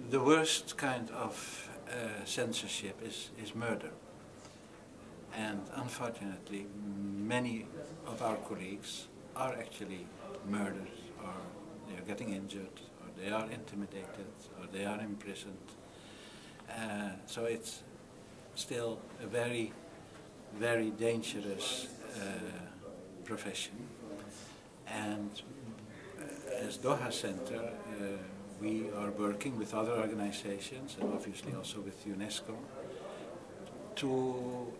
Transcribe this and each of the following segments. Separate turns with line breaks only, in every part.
The worst kind of censorship is murder. And unfortunately, many of our colleagues are actually murdered, or they are getting injured, or they are intimidated, or they are imprisoned. So it's still a very, very dangerous profession. And as Doha Center, we are working with other organizations and obviously also with UNESCO to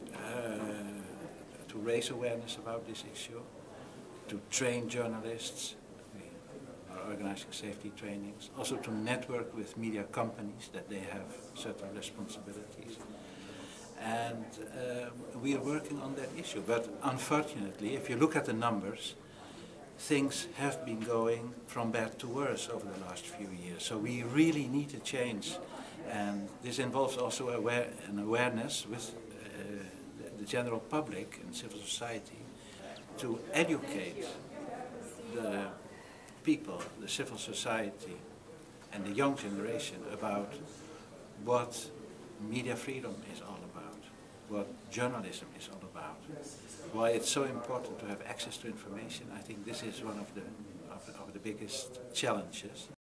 raise awareness about this issue, to train journalists. We are organizing safety trainings, also to network with media companies that they have certain responsibilities. And we are working on that issue. But unfortunately, if you look at the numbers, things have been going from bad to worse over the last few years. So we really need a change. And this involves also an awareness with the general public and civil society to educate the people, the civil society and the young generation about what media freedom is all about, what journalism is all about, why it's so important to have access to information. I think this is one of the biggest challenges.